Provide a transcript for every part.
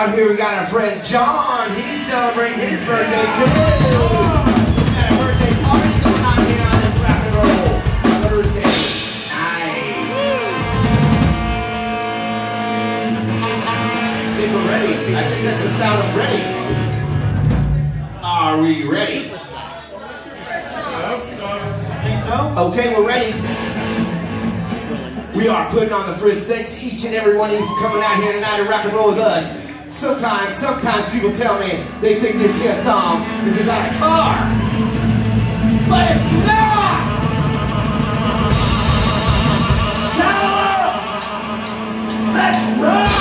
out here we got our friend John. He's celebrating his birthday too. We got a birthday party going on here on this rock and roll Thursday. Nice. I think we're ready. I think that's the sound of ready. Are we ready? Okay, we're ready. We are putting on the Fritz. Thanks to each and every one of you for coming out here tonight to rock and roll with us. Sometimes people tell me they think this here song is about a car. But it's not! Saddle up! Let's ride!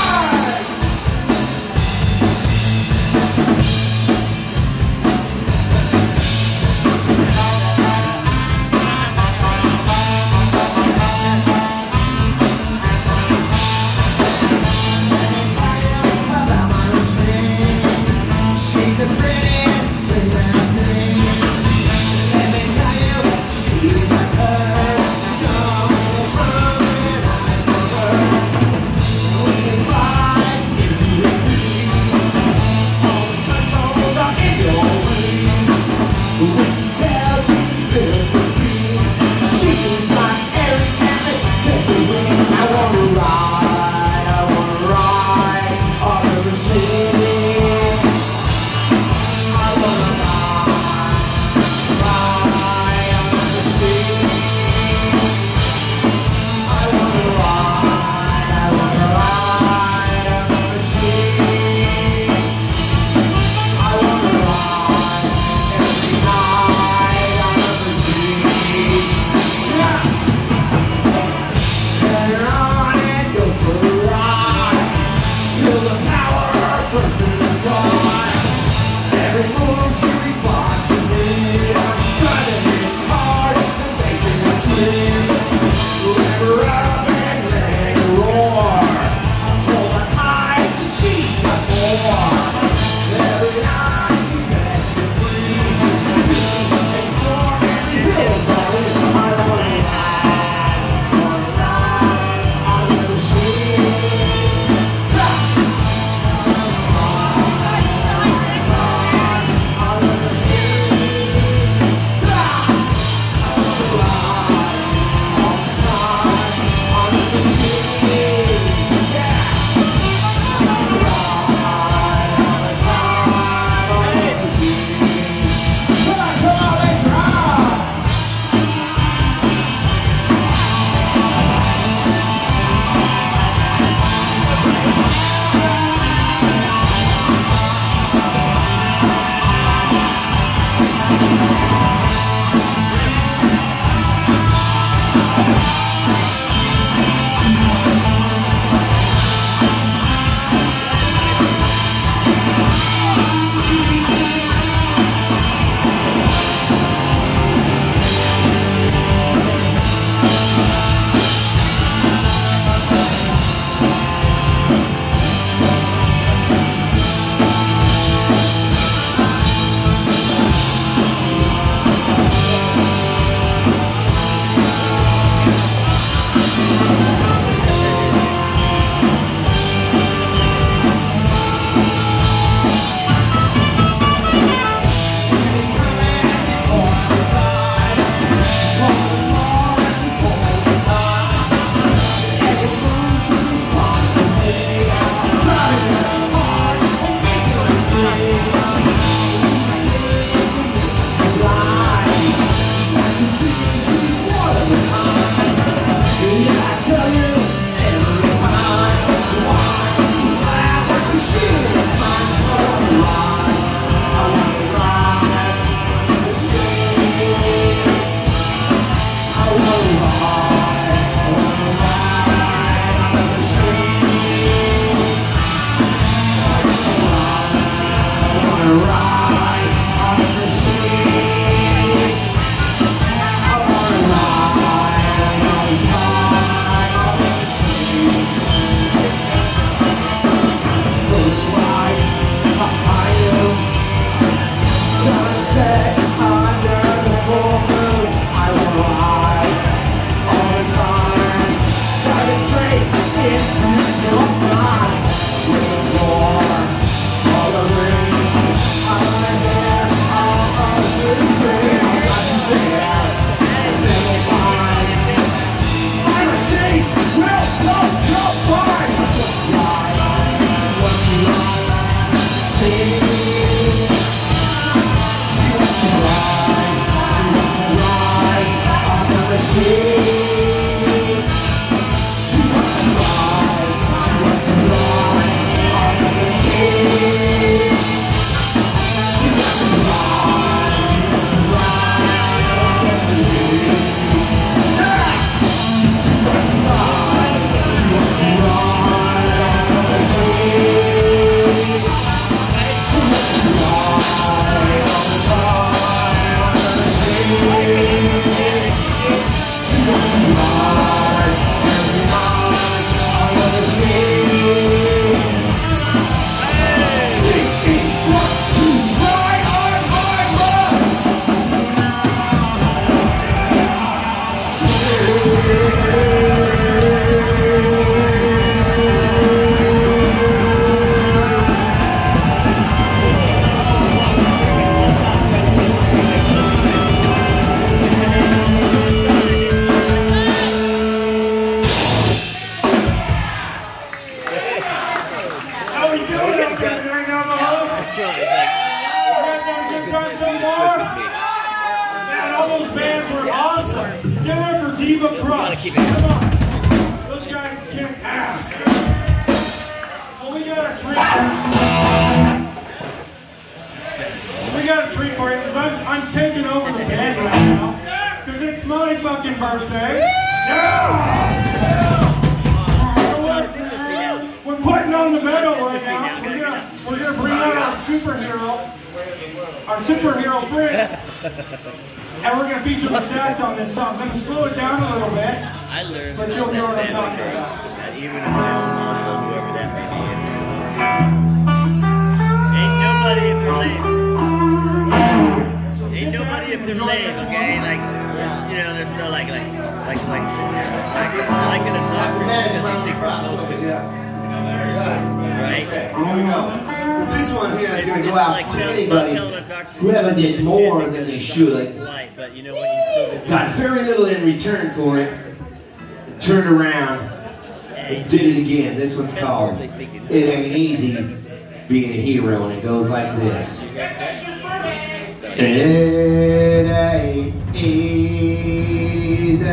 those bands were awesome. Give it up for Diva Crush. Come on. Those guys kick ass. Well, we got a treat. We got a treat for you because I'm taking over the band right now. Because it's my fucking birthday. Yeah! We're putting on the medal right now. We're gonna bring out our superhero Fritz, and we're gonna feature the sax on this song. I'm gonna slow it down a little bit, but you'll hear what I'm talking about. That even if I don't know whoever that may be, ain't nobody if they're lame. Ain't nobody if they're lame, okay? Like, you know, there's no like in a doctor because they think we're supposed to. Right? Okay, here we go. This one here is going to go out like to anybody who haven't did more than they should. But you know what? You still got very little in return for it. Turned around and did it again. This one's called It Ain't Easy Being a Hero, and it goes like this. It ain't easy.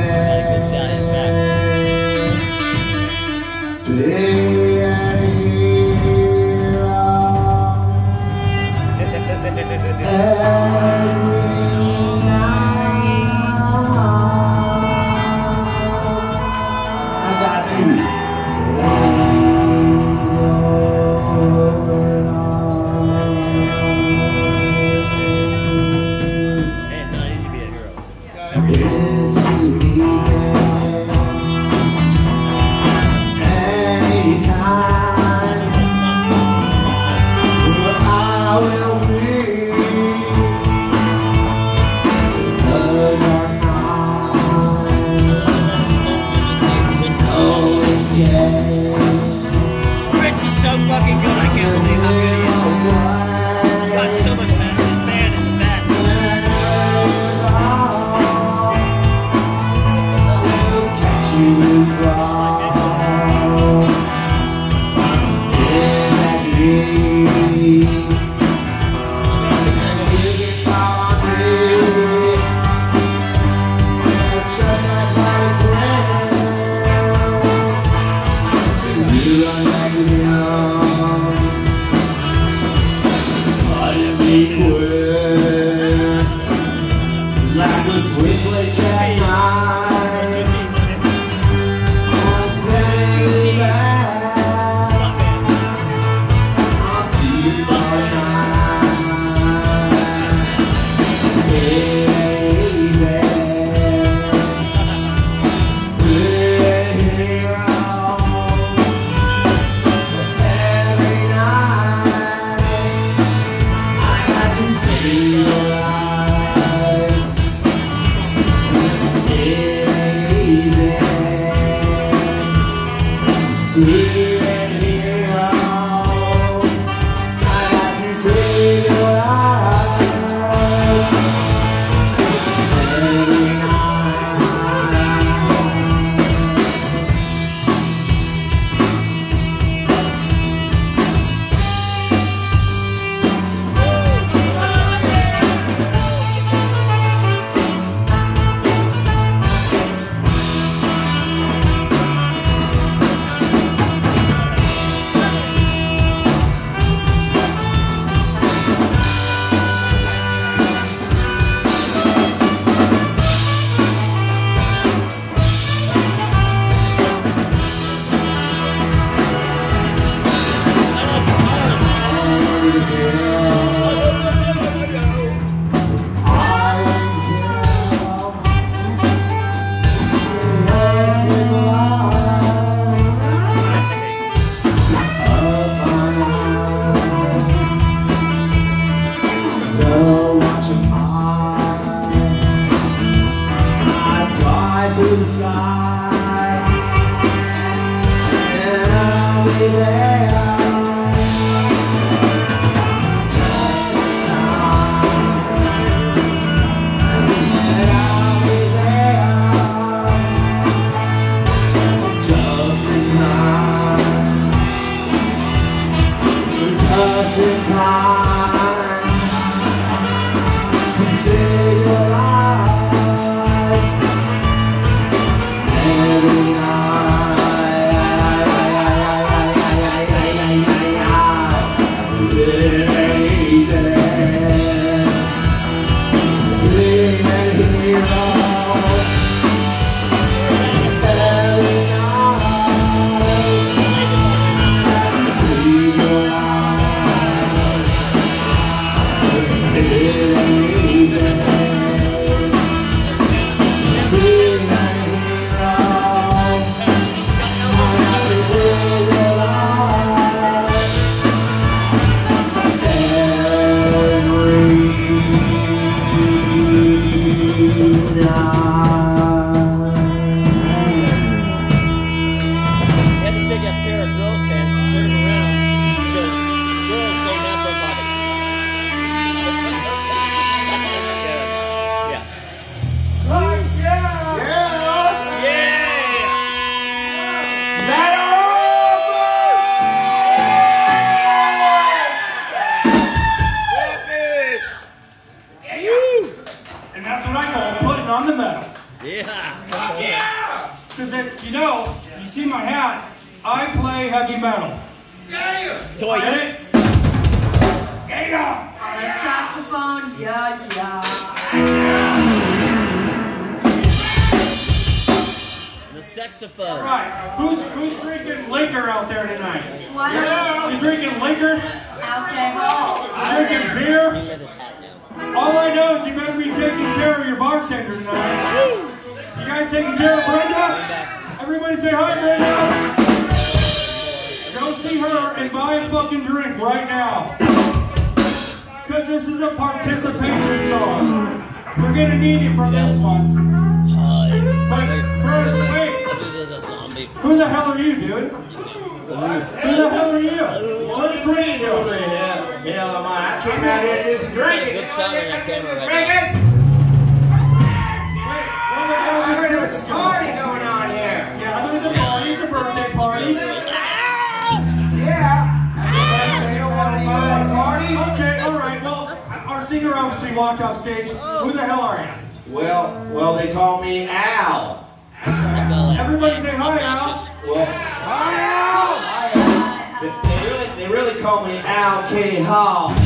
the metal. Yeah. Because, you know, you see my hat, I play heavy metal. Toy. Get it? Yeah. Saxophone, yeah. The saxophone. All right. Who's drinking liquor out there tonight? What? Yeah. You drinking liquor? Alcohol. You drinking beer? He let his hat down. All I know is you better be taking care of your bartender tonight. You guys taking care of Brenda? Everybody say hi, Brenda. Go see her and buy a fucking drink right now. Because this is a participation song. We're going to need you for this one. But first, wait. Who the hell are you, dude? Who the hell are you? What Fritz doing? Hell am I? I came out here to do some drinking. Good shot on that camera right Drinking? I heard there was a Wait, party going on here. yeah, there's a party. It's a birthday party. Yeah. You don't want to go to a party? Okay, all right. Well, our singer obviously walked off stage. Who the hell are you? Well, they call me Al. Everybody say hi, Al. Well, hi, Al. They really call me Al K. Hall.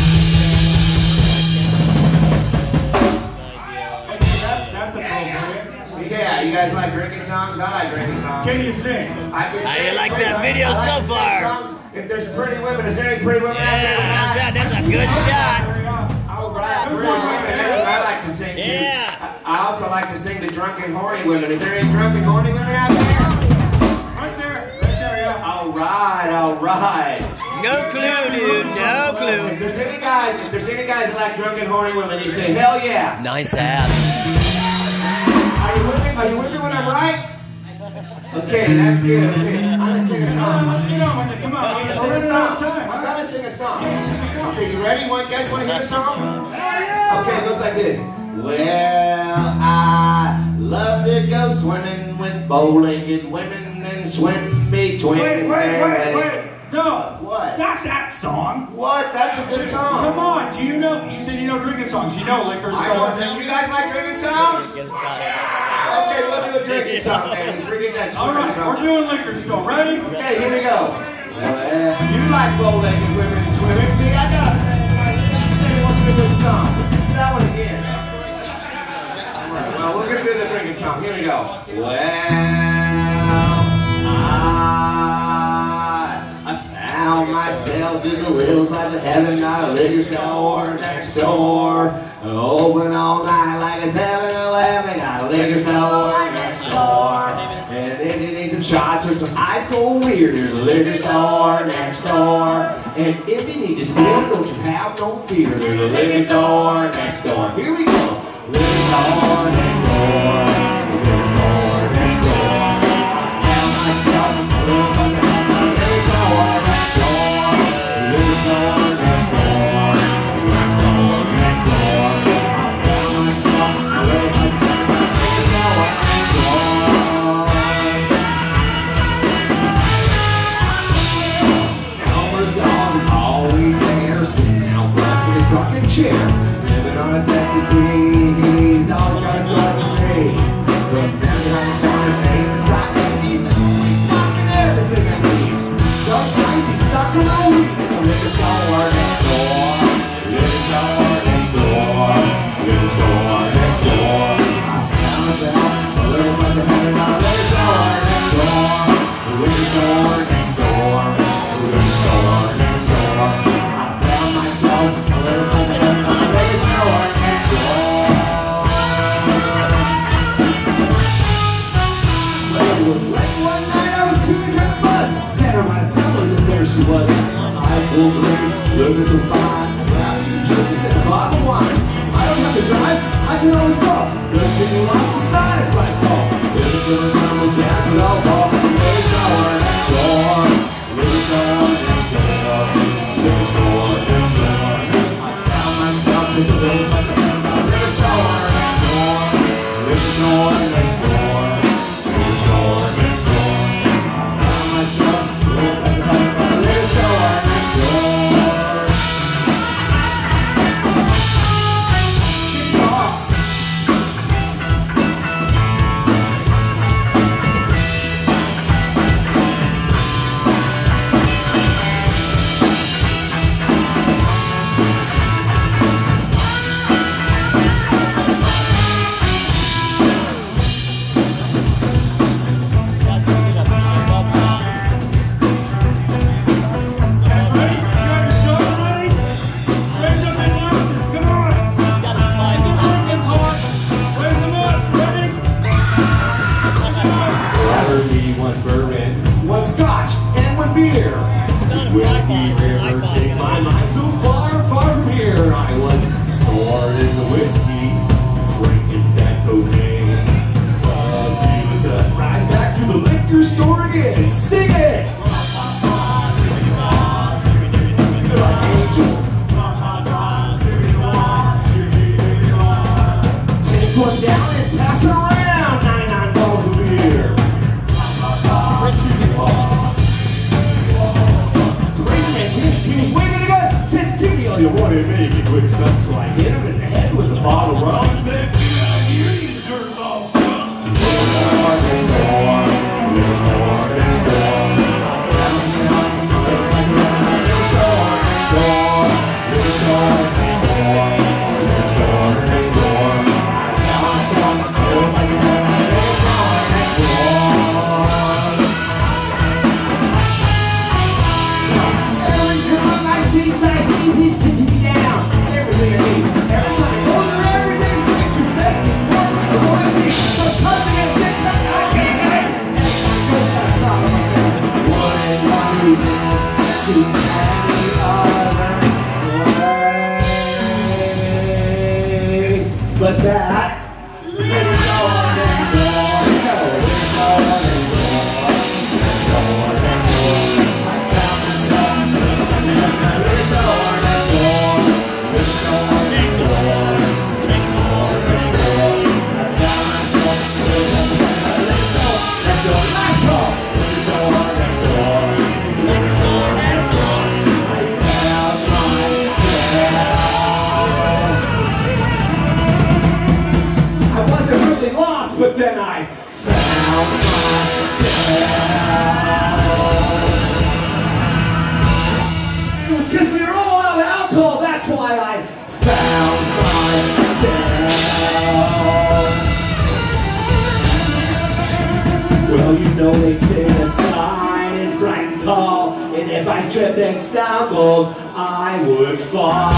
That's appropriate. Yeah, you guys like drinking songs? I like drinking songs. Can you sing? I can How sing. you like that video I like so to sing far? songs. If there's pretty women, is there any pretty women out there? Yeah, that's a good shot. All right, pretty women. That's what I like to sing too. Yeah. I also like to sing to drunken, horny women. Is there any drunken, horny women out there? Right there, yeah. All right. No clue, dude. No clue. If there's any guys that like drunken, horny women, you say hell yeah. Nice ass. Are you with me? Are you with me when I'm right? Okay, that's good. Okay, I'm gonna sing a song. Let's get on with it. Come on. I'm Let's gonna sing sing it a all song. the time. I'm gonna sing a song. Okay, you ready? You guys want to hear the song? Okay, it goes like this. Well, I love to go swimming with bow-legged women and swim between. Wait. No. What? Not that song. What? That's a good song. Come on. Do you know? You said you know drinking songs. You know liquor I songs. know. You guys like drinking songs? Okay, we'll do a drinking song, man. Let's forget that All right, song. we're doing liquor store. Ready? Okay, here we go. Well, you like bow-legged women swimming. See, I got a friend who wants to do a song. Do that one again. All right, well, we're going to do the drinking song. Here we go. Well, I found myself in the little side of heaven, not a liquor store next door. Open all night like a 7-Eleven, got a liquor store next door. And if you need some shots or some ice cold beer, there's a liquor store next door. And if you need to steal, don't you have no fear, there's a liquor store next door. Here we go. Liquor store next door. Liquor store next door. I found myself in the little side of heaven, got a liquor store next door. Liquor store next door. Liquor store next door. I found myself in the little side of heaven, got a liquor store next door. Always there, sitting out front in his rocking chair, slipping on a Texas tea. He's always got a story for me. From down behind the corner, paying the side, and he's always stocking everything I need. Sometimes he stocks it all week at the liquor store next door. Liquor store next door. Liquor store next door. I found myself a little something happening on a liquor store next door. Liquor store next door. Liquor store next door. I found myself a little something happening on a liquor store next door. Well, it was late one night, I was feeling kind of buzzed. Standing around a tumbler, and there she was. High school grade, looking so fine. Grabs and jerkies and a bottle of wine. I don't have to drive, I can always walk. Just getting lost beside it, like tall. If it's gonna tumble, jazz it all off. Liquor store next door. Liquor store next door. Liquor store next door. I found myself in the little like a liquor store next door. Liquor store next door. Liquor store next door. I found myself in the little like a liquor store next door. Guitar. burning the whiskey, drinking that cocaine. Tequila sunrise, back to the liquor store again. Sing it! Feel like angels. Take one down and pass it around. 99 bottles of beer. Crazy man, he was waving a gun. Said, give me all you want to make it quick, son. So I hit him in the head with a bottle of rum and said, get out of here, you dirt ball, son. Next door, next door, next door, next door. I found myself, looks like we're on next door, next door, next door, next door, next door, next door. I found myself, looks like we're on next door, next door. Every time I see sight, he's kicking me down. Everything I need, every time I go there, everything's looking too fake. What the loyalty? So punching and six pack, I can't get it. And I go fast off my face. Wouldn't want to any other place but that. Next door, next door, next door, next door, next door, next door. I found myself. Next door, next door, next door, next door, next door, next door. I found myself. Next door, next door, last call. Next door, next door, next door, next door. I found myself. I wasn't really lost, but then I found myself. It was because we were all out of alcohol, that's why I found myself. Well, you know they say the sign is bright and tall, and if I tripped and stumbled, I would fall.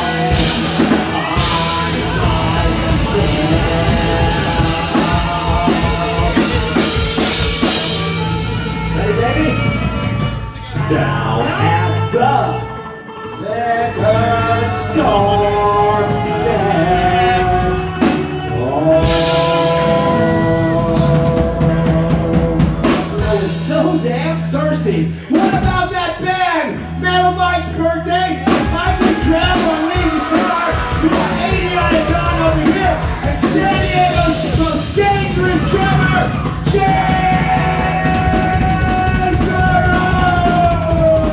Ready, baby? Down at the liquor store next door. I was so damn thirsty. What about that band? Metal Mike's birthday? I can grab one lead guitar. We got 80 on a gun over here. And San Diego's most dangerous drummer, James Earl!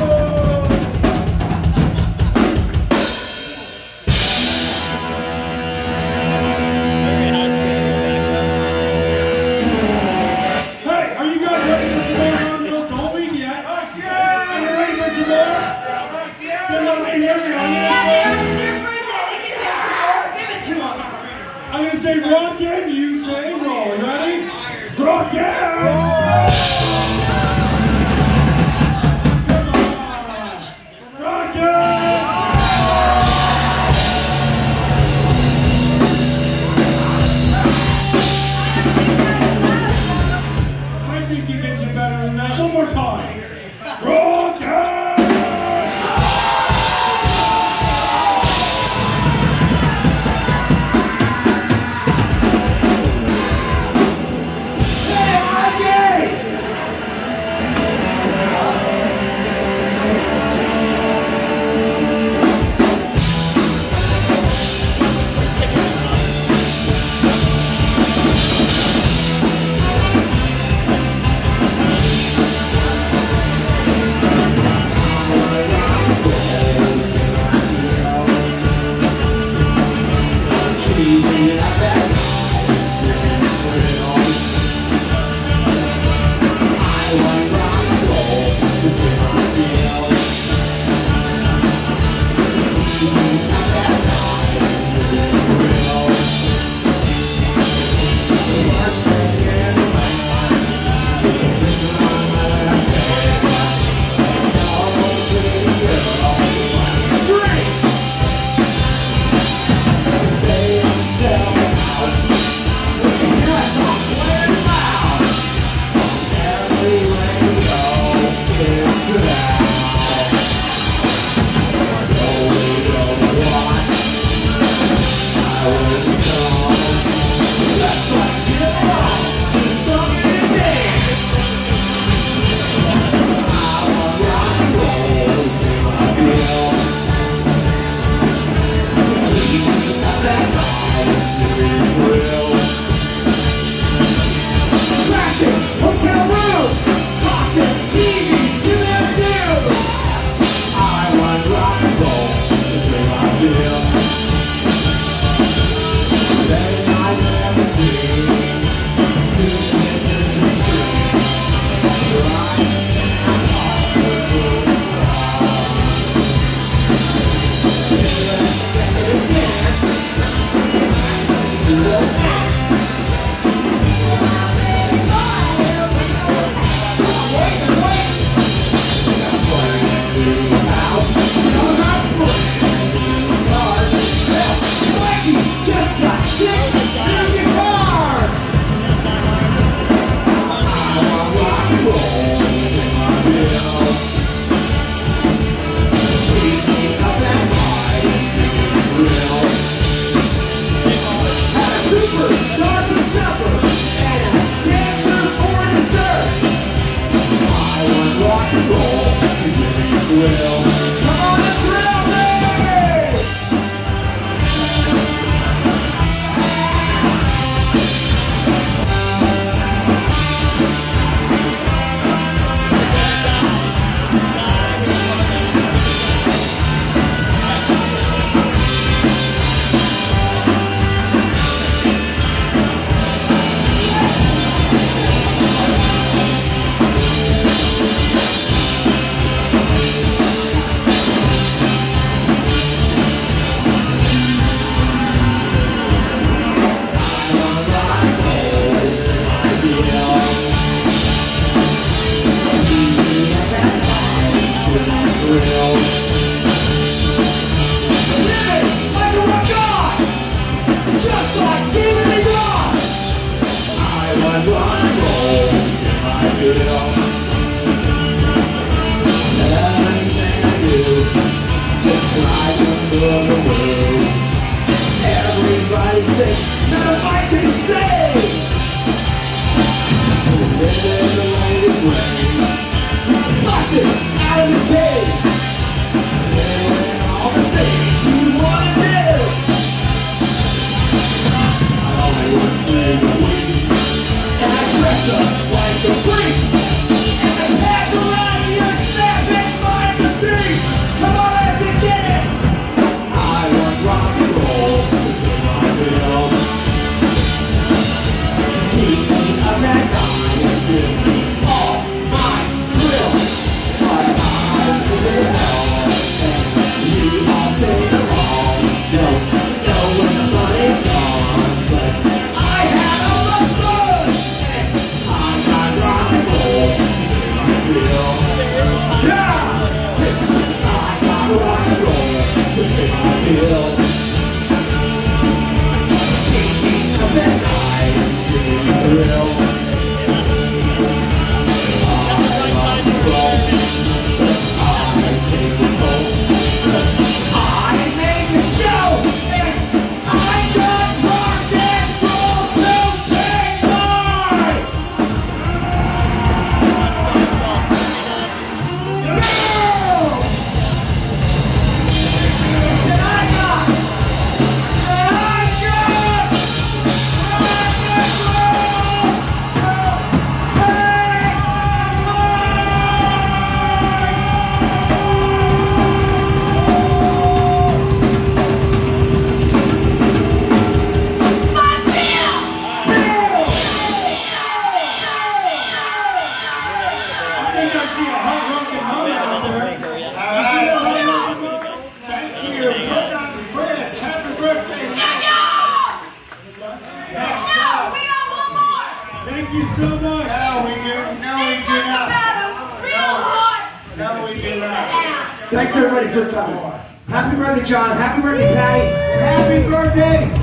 anything none of I can say. Living the latest way, busted out of his cage, doing all the things you wanna do. I only want to the week, and I dress up like a freak, and I paparazzi your snap and find the street. Come on, let's get it. I want rock and roll to pay my bills. Keep me up that night and give me all my thrills. But I do it all, and you all sing along. Don't know when the money's gone, but I had all the fun, and I got rock and roll to pay my bills. Yeah! I got rock and roll to pay my bills. Keep me up at night and give me a thrill. I love to roll, but I take control, 'cause I make the show, and I got rock and roll to pay my bills. Said I got rock and roll to pay My bill! I think I see a hot rockin' mother out there. Thank you. Puttin, Fritz, happy birthday. Next No, up. we got one more! Thank you so much. No, we do. No, we Let's do talk not. about a real hot No, we do not. Thanks everybody for coming. Happy birthday, John. Happy birthday, Patty. And happy birthday,